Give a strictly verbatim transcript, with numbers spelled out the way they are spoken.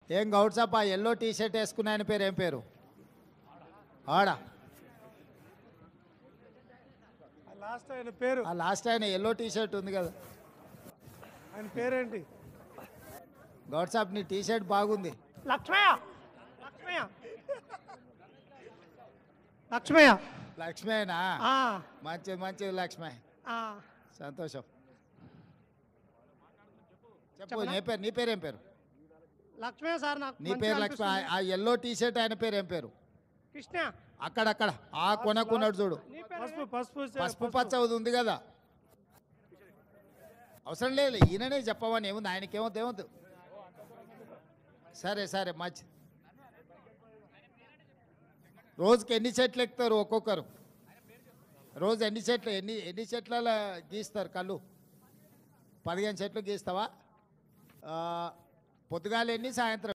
ఏం గౌడ్సాప్ ఆ yellow T shirt వేసుకున్న ఆయన పేరు ఏం పేరు? ఆడా లాస్ట్ ఆయన పేరు ఆ లాస్ట్ ఆయన ఎల్లో టీ షర్ట్ ఉంది కదా, ఆయన పేరేంటి? గౌడ్సాప్ నీ టీ షర్ట్ బాగుంది. లక్ష్మయ్య లక్ష్మయ్య లక్ష్మయ్య లక్ష్మేనా? ఆ, మంచిది మంచిది లక్ష్మే, ఆ. సంతోషం. చెప్పు చెప్పనా? నీ పేరు నీ పేరు ఏం పేరు? లక్ష్మయ్య సార్ నాకు నీ మంచిగా పేరు లక్ష్మి. అనిపిస్తుంది. ఆ ఎల్లో టీ షర్ట్ ఆయన పేరు ఏం పేరు? కృష్ణ. అక్కడక్కడ ఆ కొనకున్నాడు చూడు, నీ పేరు పసుపు పసుపు పసుపు పచ్చ ఉంది కదా. అవసరం లేదు, ఈయననే చెప్పమని ఏముంది, ఆయనకేమవుతుంది ఏమవుతుంది. సరే సరే మంచి. రోజుకి ఎన్ని చెట్లు ఎక్కుతారు ఒక్కొక్కరు? రోజు ఎన్ని చెట్లు ఎన్ని ఎన్ని చెట్ల గీస్తారు కళ్ళు? పదిహేను చెట్లు గీస్తావా? పొద్దుగాల ఎన్ని, సాయంత్రం